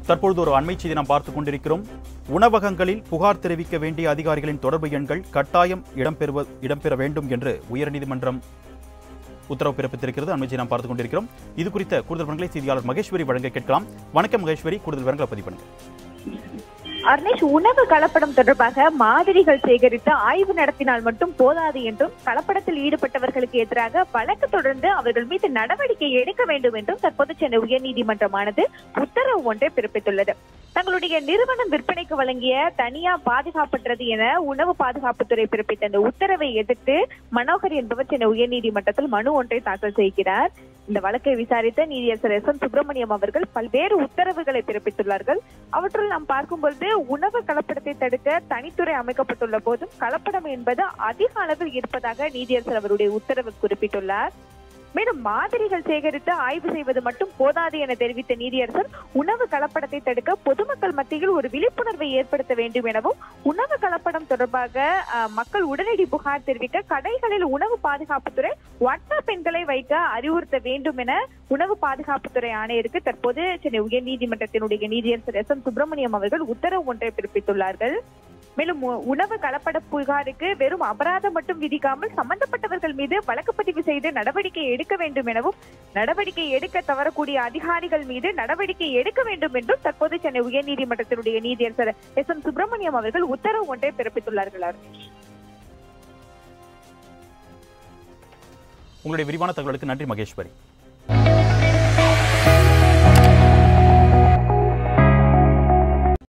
தற்பொழுது ஒரு அண்மை செய்தி நாம் பார்த்துக் கொண்டிருக்கிறோம். உணவகங்களில் புகார் தெரிவிக்க வேண்டிய அதிகாரிகளின் தொடர்பு எண்கள் கட்டாயம் இடம்பெற வேண்டும் என்று உயர்நீதிமன்றம் உத்தரவு பிறப்பித்திருக்கிறது. அண்மை செய்தி நாம் பார்த்துக் கொண்டிருக்கிறோம். இது குறித்த கூடுதல் விவரங்களை செய்தியாளர் மகேஸ்வரி வழங்க கேட்கலாம். வணக்கம் மகேஸ்வரி, கூடுதல் விவரங்களை பதிவு பண்ணுங்க. அர்னேஷ், உணவு கலப்படம் தொடர்பாக மாதிரிகள் சேகரித்து ஆய்வு நடத்தினால் மட்டும் போதாது என்றும் கலப்படத்தில் ஈடுபட்டவர்களுக்கு எதிராக வழக்கு தொடர்ந்து அவர்கள் மீது நடவடிக்கை எடுக்க வேண்டும் என்றும் தற்போது சென்னை உயர்நீதிமன்றமானது உத்தரவு ஒன்றை பிறப்பித்துள்ளது. தங்களுடைய நிறுவனம் விற்பனைக்கு வழங்கிய தனியார் பாதுகாப்பற்றது என உணவு பாதுகாப்புத்துறை பிறப்பித்த அந்த உத்தரவை எதிர்த்து மனோகர் என்பவர் சென்னை உயர்நீதிமன்றத்தில் மனு ஒன்றை தாக்கல் செய்கிறார். இந்த வழக்கை விசாரித்த நீதியரசர் எஸ்.என். சுப்பிரமணியம் அவர்கள் பல்வேறு உத்தரவுகளை பிறப்பித்துள்ளார்கள். அவற்றுள் நாம் பார்க்கும்போது உணவு கலப்படத்தை தடுக்க தனித்துறை அமைக்கப்பட்டுள்ள போதும் கலப்படம் என்பது அதிக அளவில் இருப்பதாக நீதியரசர் அவருடைய உத்தரவு குறிப்பிட்டுள்ளார். மேலும் மாதிரிகள் சேகரித்து ஆய்வு செய்வது மட்டும் போதாது என தெரிவித்த நீதியரசர் உணவு கலப்படத்தை தடுக்க பொதுமக்கள் மத்தியில் ஒரு விழிப்புணர்வை ஏற்படுத்த வேண்டும் எனவும் உணவு கலப்படம் தொடர்பாக மக்கள் உடனடி புகார் தெரிவிக்க கடைகளில் உணவு பாதுகாப்புத்துறை வாட்ஸ்அப் எண்களை வைக்க அறிவுறுத்த வேண்டும் என உணவு பாதுகாப்புத்துறை ஆணையருக்கு தற்போது சென்னை உயர்நீதிமன்றத்தினுடைய நீதியரசர் எஸ்.என். சுப்பிரமணியம் அவர்கள் உத்தரவு ஒன்றை பிறப்பித்துள்ளார்கள். மேலும் உணவு கலப்பட புகாருக்கு வெறும் அபராதம் மட்டும் விதிக்காமல் சம்பந்தப்பட்டவர்கள் மீது வழக்கு பதிவு செய்து நடவடிக்கை எடுக்க வேண்டும் எனவும் நடவடிக்கை எடுக்க தவறக்கூடிய அதிகாரிகள் மீது நடவடிக்கை எடுக்க வேண்டும் என்றும் தற்போது சென்னை உயர்நீதிமன்றத்தினுடைய நீதியரசர் எஸ்.என். சுப்பிரமணியம் அவர்கள் உத்தரவு ஒன்றை பிறப்பித்துள்ளார்கள். உங்களுடைய விரிவான தகவலுக்கு நன்றி மகேஸ்வரி.